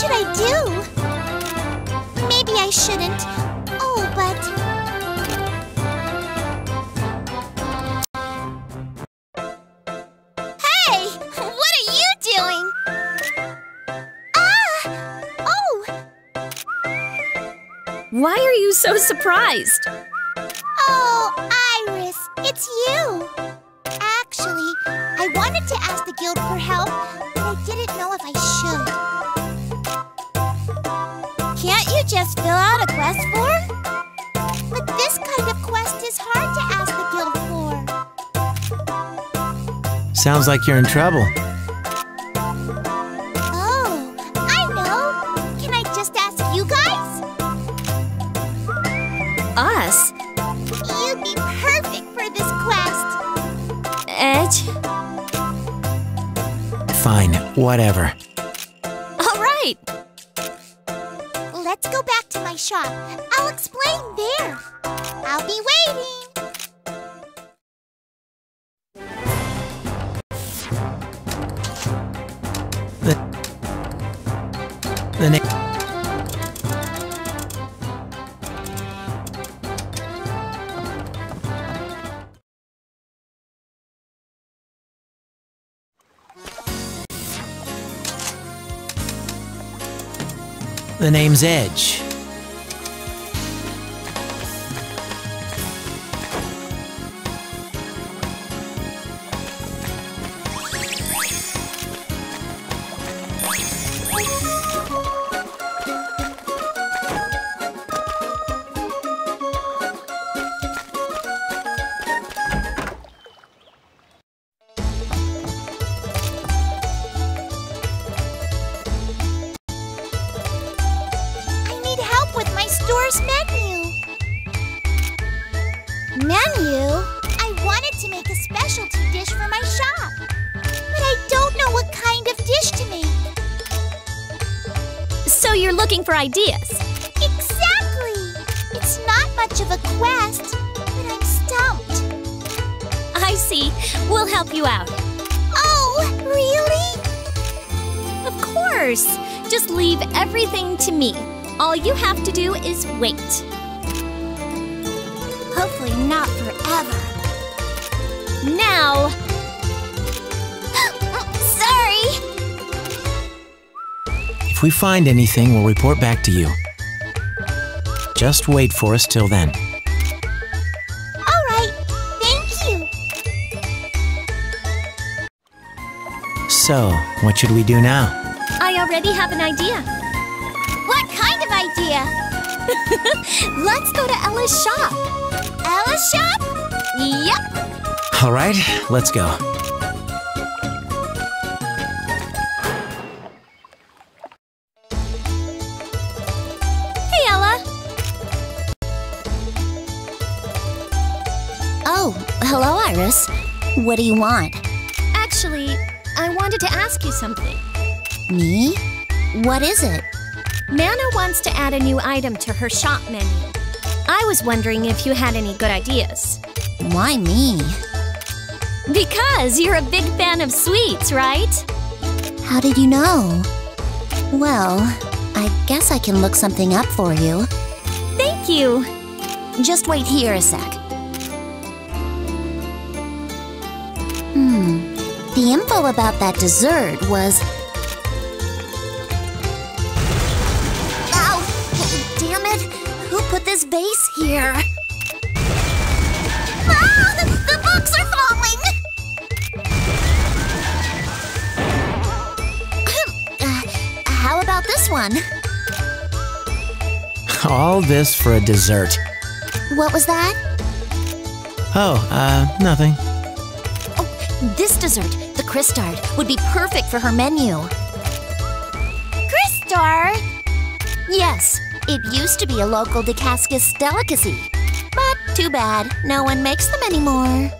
should I do? Maybe I shouldn't. Oh, but... Hey! What are you doing? Ah! Oh! Why are you so surprised? Oh, Iris, it's you! Actually, I wanted to ask the guild for help, but I didn't know if I should. Can't you just fill out a quest form? But this kind of quest is hard to ask the guild for. Sounds like you're in trouble. Oh, I know! Can I just ask you guys? Us? You'd be perfect for this quest! Edge? Fine, whatever. All right! Let's go back to my shop. I'll explain there. I'll be waiting. The name. The name's Edge. store's menu. Menu? I wanted to make a specialty dish for my shop, but I don't know what kind of dish to make. So you're looking for ideas? Exactly! It's not much of a quest, but I'm stumped. I see. We'll help you out. Oh, really? Of course! Just leave everything to me. All you have to do is wait. Hopefully not forever. Now! Sorry! If we find anything, we'll report back to you. Just wait for us till then. All right, thank you. So, what should we do now? I already have an idea. What kind of idea? Let's go to Ella's shop. Ella's shop? Yep. All right, let's go. Hey, Ella. Oh, hello, Iris. What do you want? Actually, I wanted to ask you something. Me? What is it? Mana wants to add a new item to her shop menu. I was wondering if you had any good ideas. Why me? Because you're a big fan of sweets, right? How did you know? Well, I guess I can look something up for you. Thank you. Just wait here a sec. The info about that dessert was... Ow! Damn it! Who put this vase here? Ah, the books are falling! How about this one? All this for a dessert. What was that? Oh, nothing. This dessert, the Crystard, would be perfect for her menu. Crystar? Yes, it used to be a local Dacascus delicacy. But too bad, no one makes them anymore.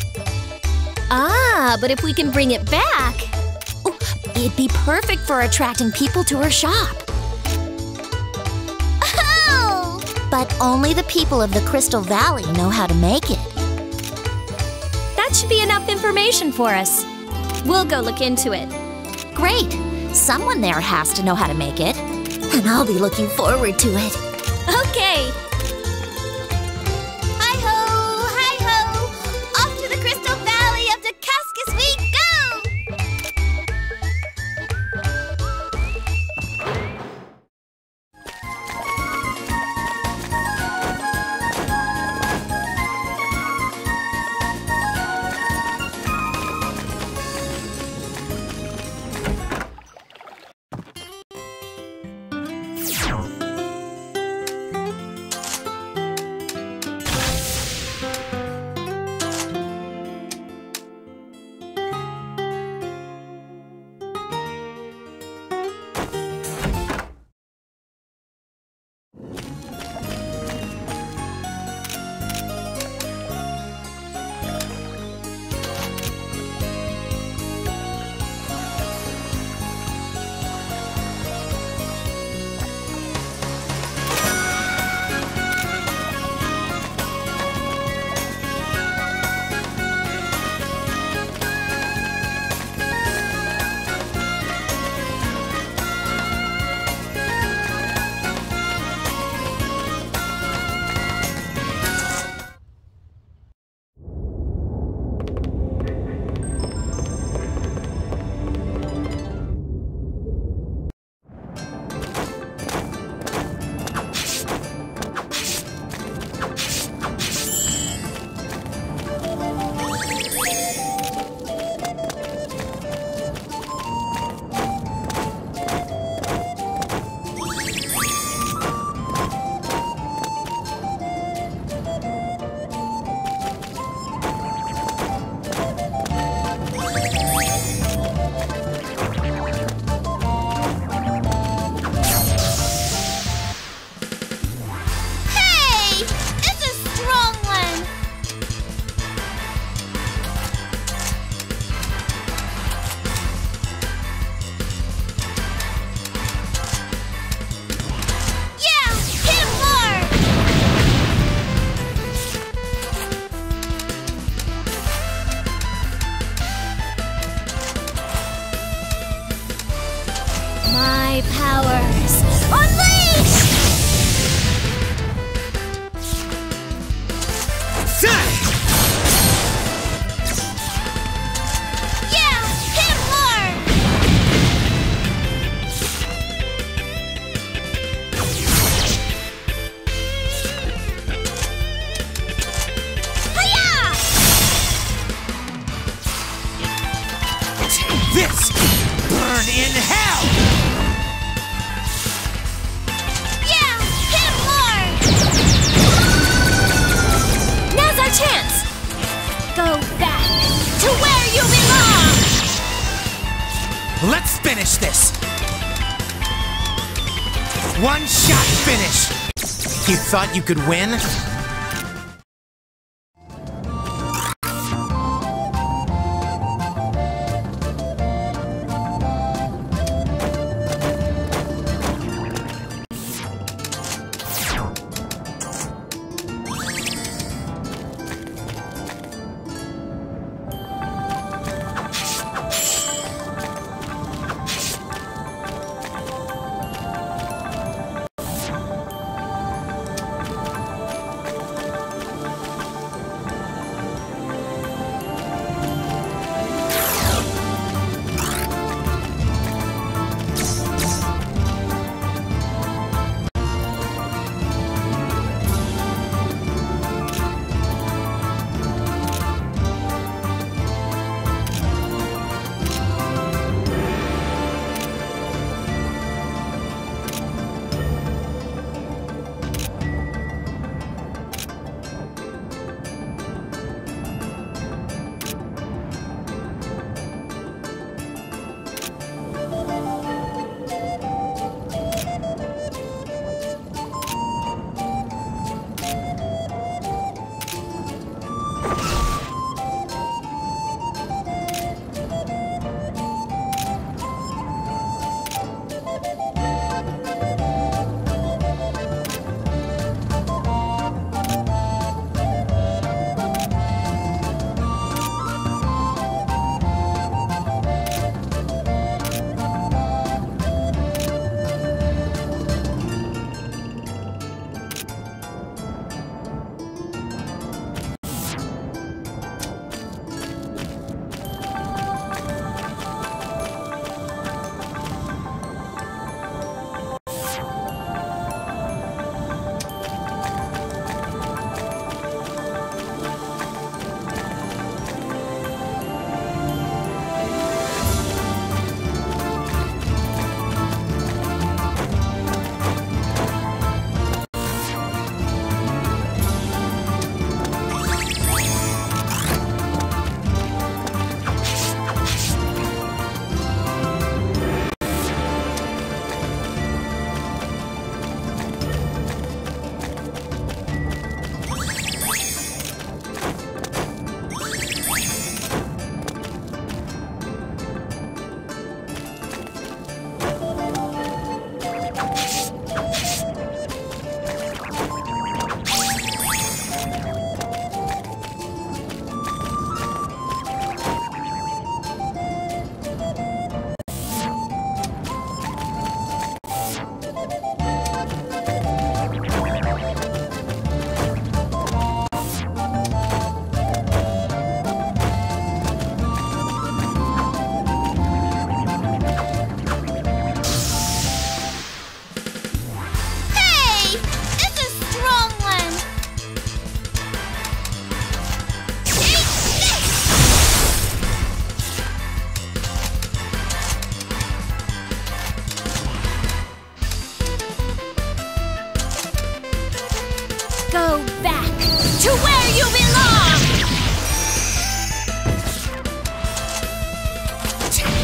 Ah, but if we can bring it back... Oh, it'd be perfect for attracting people to her shop. Oh! But only the people of the Crystal Valley know how to make it. That should be enough information for us. We'll go look into it. Great! Someone there has to know how to make it. And I'll be looking forward to it. Okay. Hi-ho! Hi-ho! Off to the Crystal Valley of Damascus we go! My powers. Unleash! Yeah! Hit hard! Hi-ya! This! Burn in hell! Yeah! Hit hard! Now's our chance! Go back To where you belong! Let's finish this! One shot finish! You thought you could win?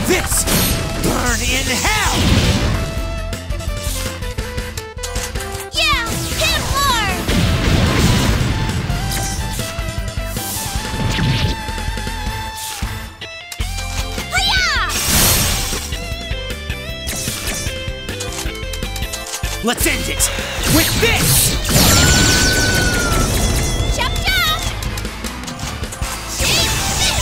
this! Burn in hell! Yeah! Hit more! Hi-ya! Let's end it with this! Chop chop! Shake this!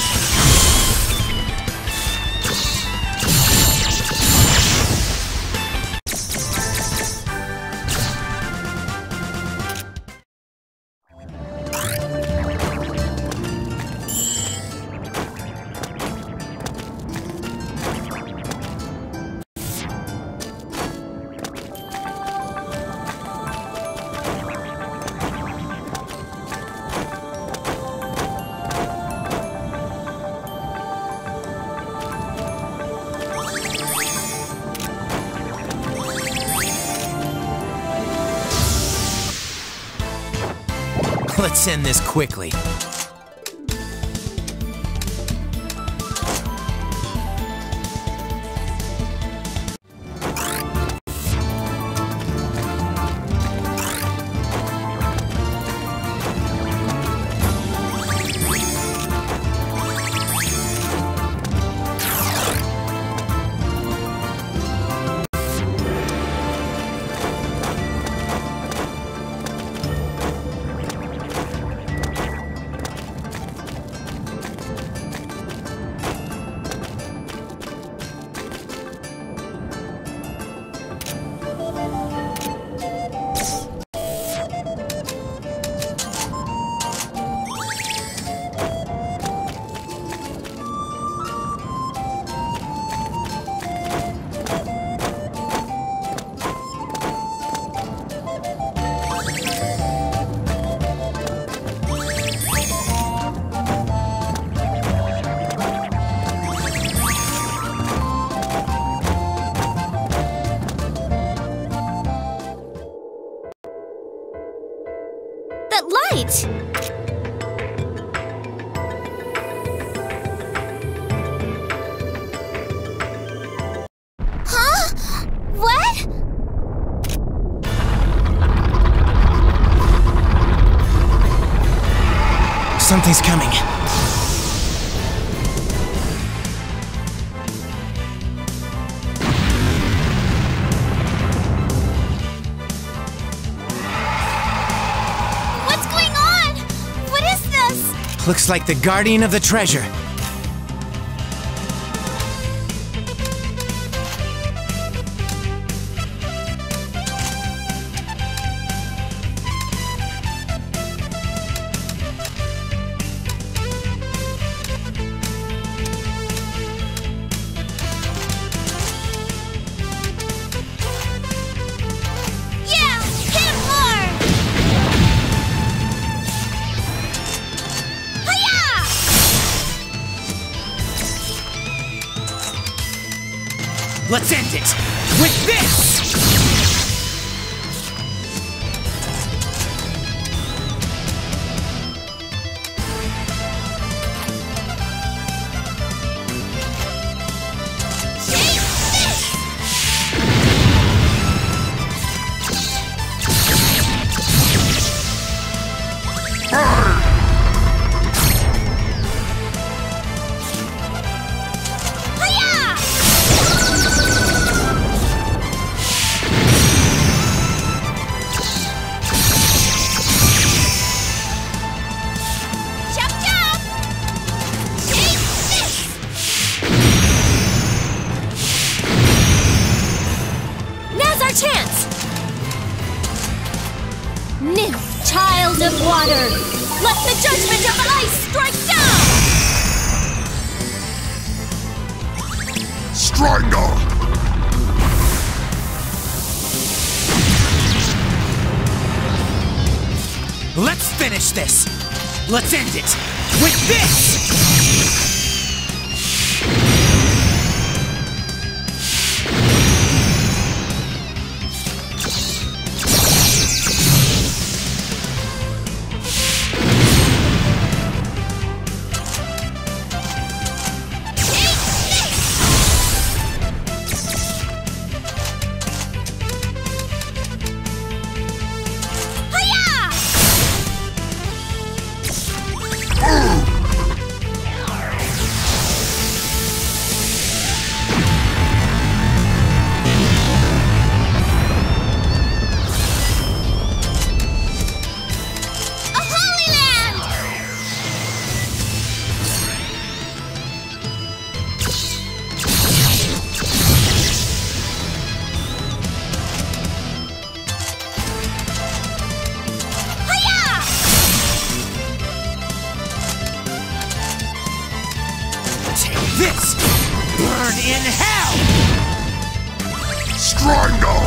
Let's end this quickly. That light! Huh? What? Something's coming. What's going on? What is this? Looks like the guardian of the treasure. Yeah! Hit more! Hi-ya! Let's end it with this! Shake this! Hi-ya! Chop chop! Shake this! Now's our chance! Nymph, child of water, let the judgment of ice strike down! Strider! Let's finish this! Let's end it with this! Shake this! this! Burn in hell! Strangle!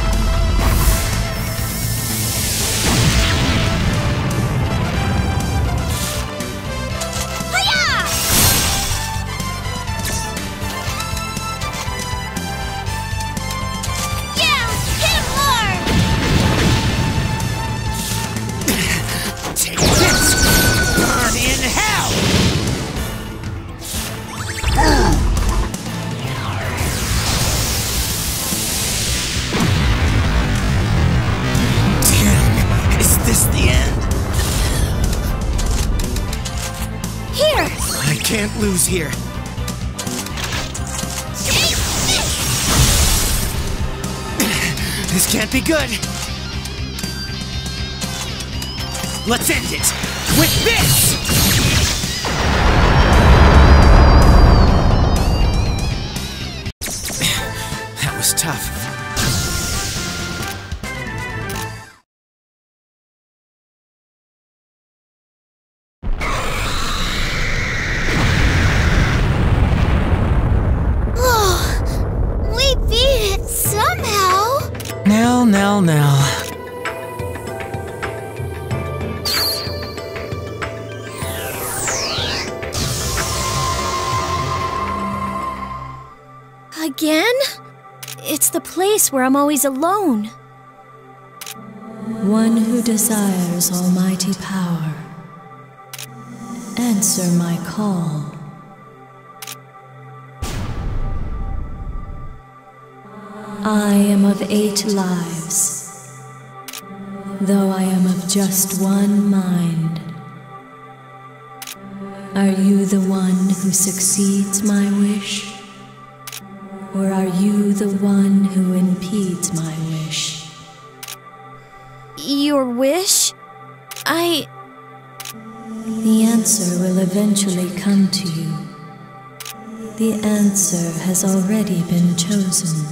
Can't lose here. This can't be good. Let's end it with this! That was tough. Now. Again? It's the place where I'm always alone. One who desires almighty power, answer my call. I am of 8 lives, though I am of just one mind. Are you the one who succeeds my wish? Or are you the one who impedes my wish? Your wish? The answer will eventually come to you. The answer has already been chosen.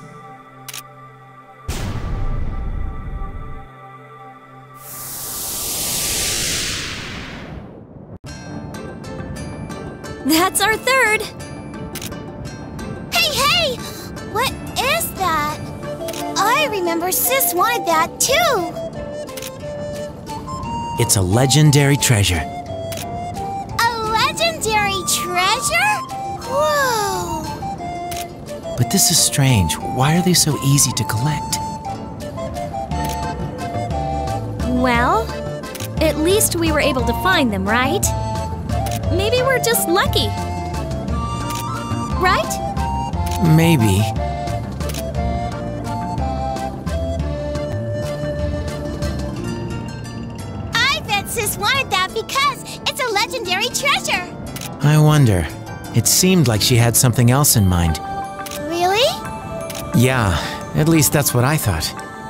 That's our third! Hey! What is that? I remember Sis wanted that too! It's a legendary treasure. A legendary treasure? Whoa! But this is strange. Why are they so easy to collect? Well, at least we were able to find them, right? Maybe we're just lucky. Right? Maybe. I bet Sis wanted that because it's a legendary treasure. I wonder. It seemed like she had something else in mind. Really? Yeah, at least that's what I thought.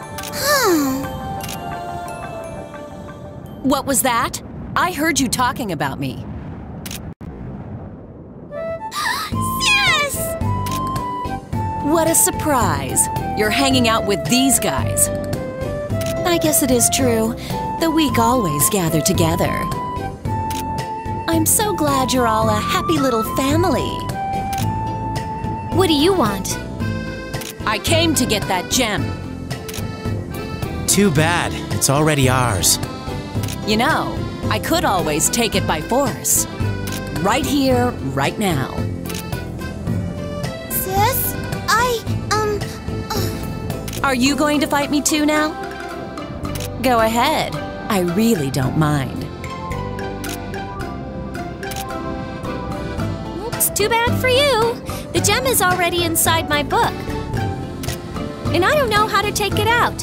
What was that? I heard you talking about me. Sis! What a surprise. You're hanging out with these guys. I guess it is true. The weak always gather together. I'm so glad you're all a happy little family. What do you want? I came to get that gem. Too bad. It's already ours. You know, I could always take it by force. Right here, right now. Sis, Are you going to fight me too now? Go ahead. I really don't mind. Oops, too bad for you. The gem is already inside my book. And I don't know how to take it out.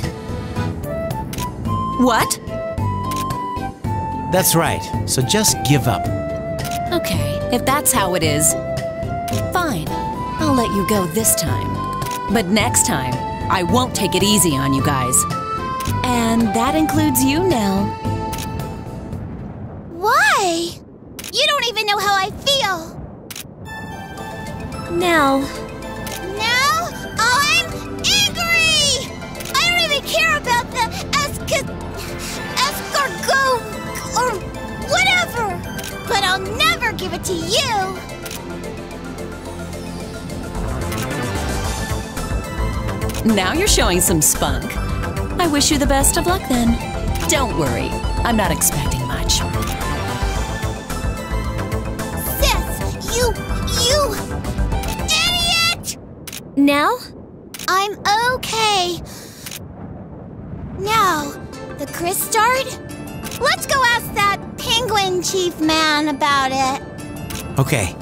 What? That's right. So just give up. Okay, if that's how it is, fine. I'll let you go this time. But next time, I won't take it easy on you guys. And that includes you, Nell. why? You don't even know how I feel. Nell. Now I'm angry! I don't even care about the escargot or whatever. But I'll never give it to you. Now you're showing some spunk. I wish you the best of luck then. Don't worry, I'm not expecting much. Sis, you idiot! Now? I'm okay. Now, the Crystard? Let's go ask that penguin chief man about it. Okay.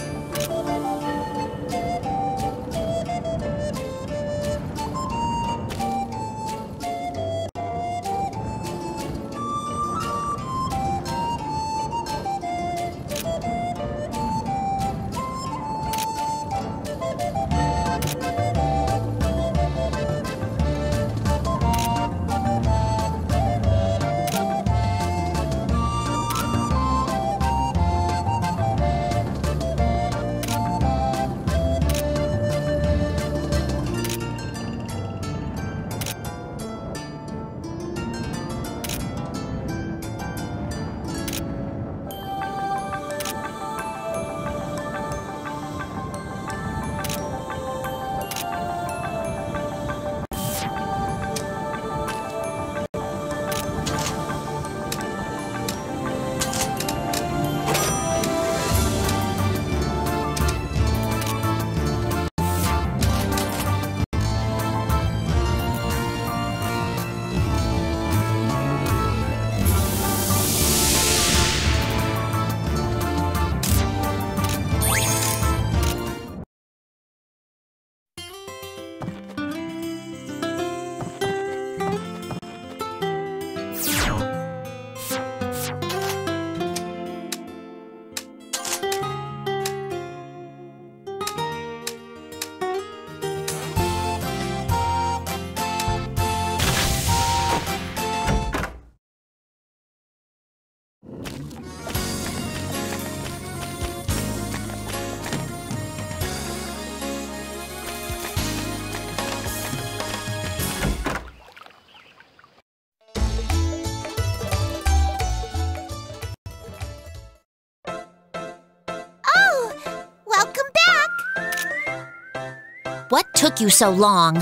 What took you so long?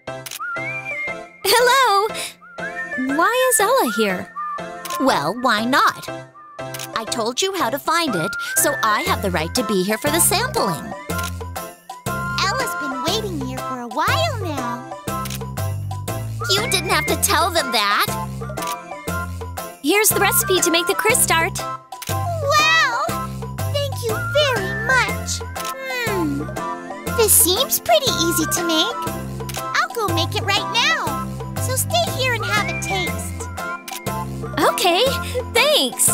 Hello! Why is Ella here? Well, why not? I told you how to find it, so I have the right to be here for the sampling. Ella's been waiting here for a while now. You didn't have to tell them that. Here's the recipe to make the Crystart. Wow! Thank you very much. This seems pretty easy to make. I'll go make it right now. So stay here and have a taste. Okay, thanks.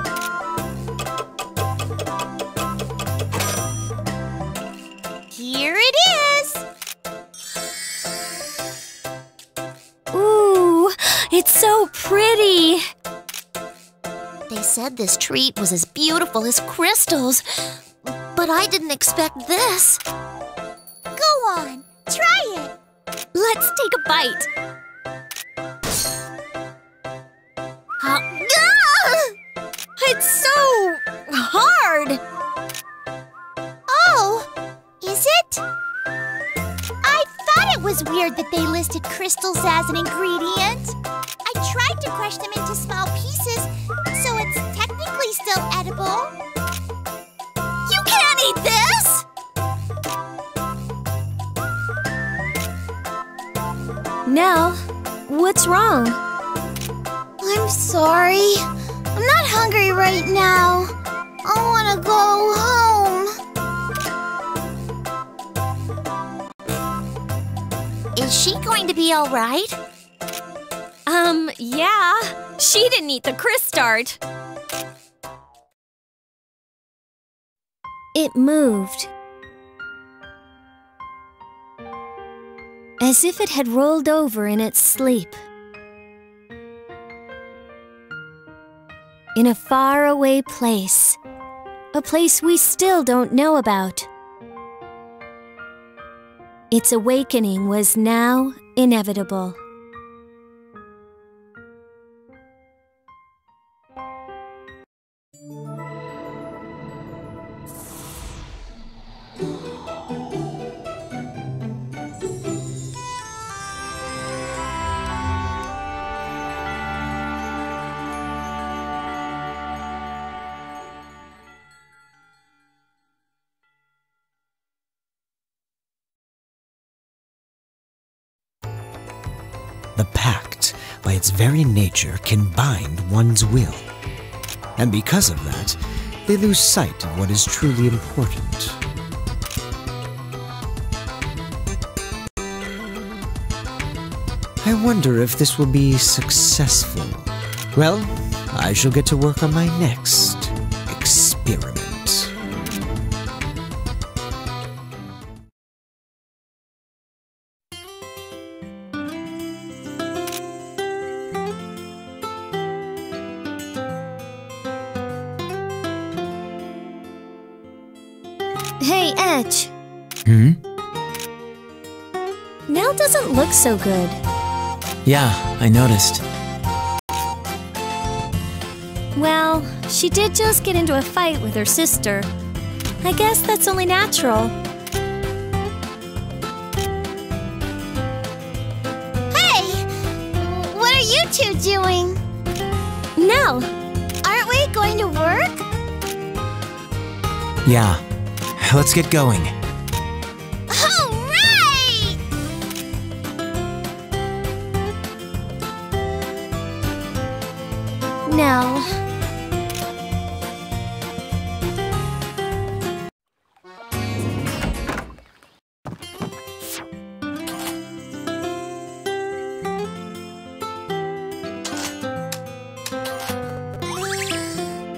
Here it is. Ooh, it's so pretty. They said this treat was as beautiful as crystals, but I didn't expect this. Go on, try it. Let's take a bite. It's so hard. Oh, is it? I thought it was weird that they listed crystals as an ingredient. I tried to crush them into small pieces, so it's technically still edible. You can't eat this! Nell, what's wrong? I'm sorry. I'm not hungry right now. I want to go home. Is she going to be all right? Yeah. She didn't eat the Crystart. It moved. As if it had rolled over in its sleep. In a faraway place. A place we still don't know about. Its awakening was now inevitable. The pact, by its very nature, can bind one's will. And because of that, they lose sight of what is truly important. I wonder if this will be successful. Well, I shall get to work on my next experiment. Hey, Edge. Nell doesn't look so good. Yeah, I noticed. Well, she did just get into a fight with her sister. I guess that's only natural. Hey! What are you two doing? Nell! Aren't we going to work? Yeah. Let's get going. All right! Nell,